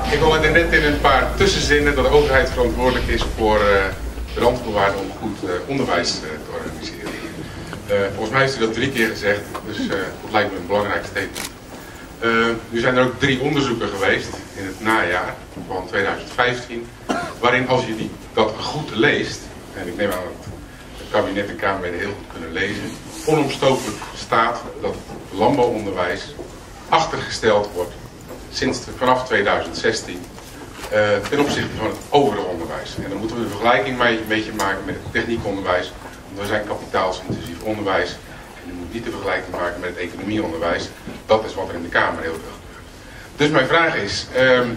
Ik hoorde net in een paar tussenzinnen dat de overheid verantwoordelijk is voor de randvoorwaarden om goed onderwijs te organiseren. Volgens mij heeft u dat 3 keer gezegd, dus dat lijkt me een belangrijk statement. Nu zijn er ook 3 onderzoeken geweest in het najaar van 2015, waarin als je dat goed leest, en ik neem aan dat het kabinet en Kamerleden heel goed kunnen lezen, onomstotelijk staat dat het landbouwonderwijs achtergesteld wordt vanaf 2016 ten opzichte van het overige onderwijs. En dan moeten we de vergelijking een beetje maken met het techniekonderwijs, want we zijn kapitaalsintensief onderwijs. En je moet niet de vergelijking maken met het economieonderwijs. Dat is wat er in de Kamer heel veel gebeurt. Dus mijn vraag is,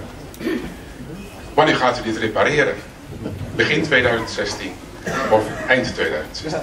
wanneer gaat u dit repareren? Begin 2016 of eind 2016?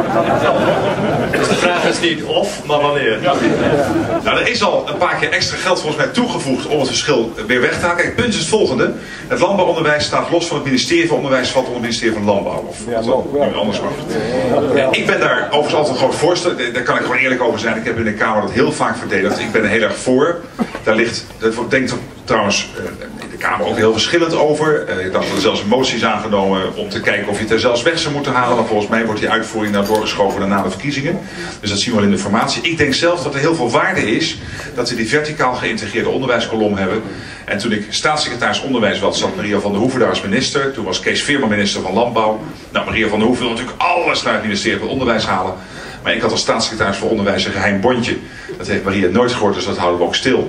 Dus de vraag is niet of, maar wanneer. Ja. Nou, er is al een paar keer extra geld volgens mij toegevoegd om het verschil weer weg te halen. Kijk, het punt is het volgende. Het landbouwonderwijs staat los van het ministerie van Onderwijs, valt onder het ministerie van Landbouw. Of nu anders mag. Ik ben daar overigens altijd een groot voorstander. Daar kan ik gewoon eerlijk over zijn. Ik heb in de Kamer dat heel vaak verdedigd. Ik ben er heel erg voor. Daar ligt, ik denk trouwens in de Kamer ook heel verschillend over. Ik dacht dat er zelfs een motie is aangenomen om te kijken of je het er zelfs weg zou moeten halen. Maar volgens mij wordt die uitvoering nou doorgeschoven na de verkiezingen. Dus dat zien we wel in de formatie. Ik denk zelf dat er heel veel waarde is dat we die verticaal geïntegreerde onderwijskolom hebben. En toen ik staatssecretaris onderwijs was, zat Maria van der Hoeven daar als minister. Toen was Kees Veerman minister van Landbouw. Nou, Maria van der Hoeven wil natuurlijk alles naar het ministerie van Onderwijs halen. Maar ik had als staatssecretaris voor Onderwijs een geheim bondje. Dat heeft Maria nooit gehoord, dus dat houden we ook stil.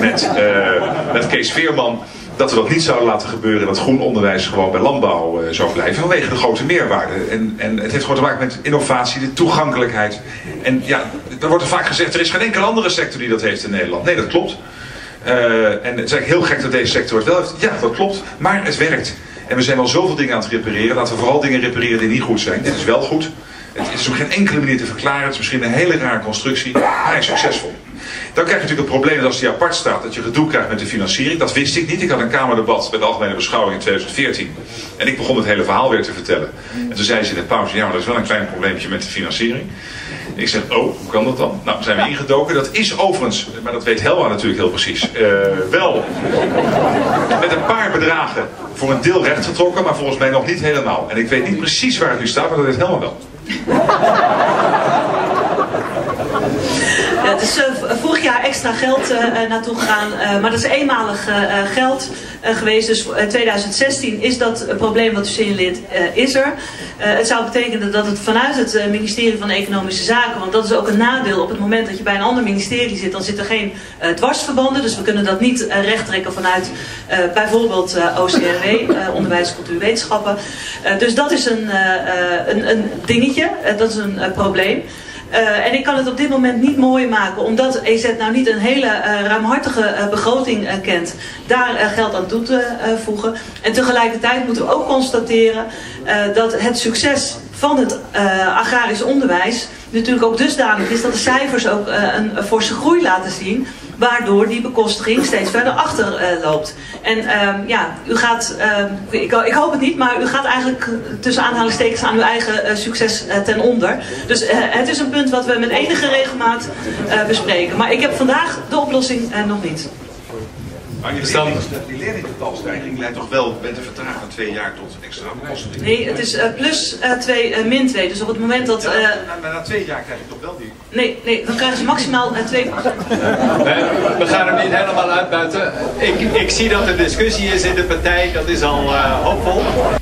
Met Kees Veerman. Dat we dat niet zouden laten gebeuren. Dat groen onderwijs gewoon bij landbouw zou blijven. Vanwege de grote meerwaarde. En het heeft gewoon te maken met innovatie, de toegankelijkheid. En ja, er wordt er vaak gezegd, er is geen enkele andere sector die dat heeft in Nederland. Nee, dat klopt. En het is eigenlijk heel gek dat deze sector het wel heeft. Ja, dat klopt. Maar het werkt. En we zijn wel zoveel dingen aan het repareren. Laten we vooral dingen repareren die niet goed zijn. Dit is wel goed. Het is op geen enkele manier te verklaren. Het is misschien een hele rare constructie. Maar hij is succesvol. Dan krijg je natuurlijk het probleem dat als die apart staat, dat je gedoe krijgt met de financiering. Dat wist ik niet. Ik had een kamerdebat bij de Algemene Beschouwing in 2014. En ik begon het hele verhaal weer te vertellen. En toen zei ze in de pauze, ja, maar dat is wel een klein probleempje met de financiering. Ik zeg, oh, hoe kan dat dan? Nou, zijn we ingedoken. Dat is overigens, maar dat weet Helma natuurlijk heel precies, wel met een paar bedragen voor een deel rechtgetrokken, maar volgens mij nog niet helemaal. En ik weet niet precies waar het nu staat, maar dat weet Helma wel. Ja, het is vorig jaar extra geld naartoe gegaan, maar dat is eenmalig geld geweest. Dus 2016 is dat probleem wat u signaleert, is er. Het zou betekenen dat het vanuit het ministerie van Economische Zaken, want dat is ook een nadeel op het moment dat je bij een ander ministerie zit, dan zit er geen dwarsverbanden. Dus we kunnen dat niet rechttrekken vanuit bijvoorbeeld OCRW, Onderwijs, Cultuur, Wetenschappen. Dus dat is een dingetje, dat is een probleem. En ik kan het op dit moment niet mooi maken, omdat EZ nou niet een hele ruimhartige begroting kent, daar geld aan toe te voegen. En tegelijkertijd moeten we ook constateren dat het succes van het agrarisch onderwijs natuurlijk ook dusdanig is dat de cijfers ook een forse groei laten zien, waardoor die bekostiging steeds verder achterloopt. En ja, u gaat, ik hoop het niet, maar u gaat eigenlijk tussen aanhalingstekens aan uw eigen succes ten onder. Dus het is een punt wat we met enige regelmaat bespreken. Maar ik heb vandaag de oplossing nog niet. Maar die leerlingengetalstijging leidt toch wel met een vertraging van 2 jaar tot extra bekostiging? Nee, het is plus 2 min 2. Dus op het moment dat... na 2 jaar krijg je toch wel die... Nee, dan krijgen ze maximaal 2%. We gaan hem niet helemaal uitbuiten. Ik zie dat er discussie is in de partij, dat is al hoopvol.